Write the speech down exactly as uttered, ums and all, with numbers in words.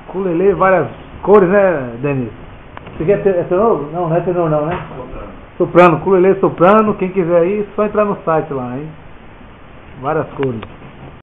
Ukulele, várias cores, né, Denis? Você quer ter, é tenor? Não, não é tenor não, né? Soprano, ukulele soprano, quem quiser aí, só entrar no site lá, hein? Várias cores.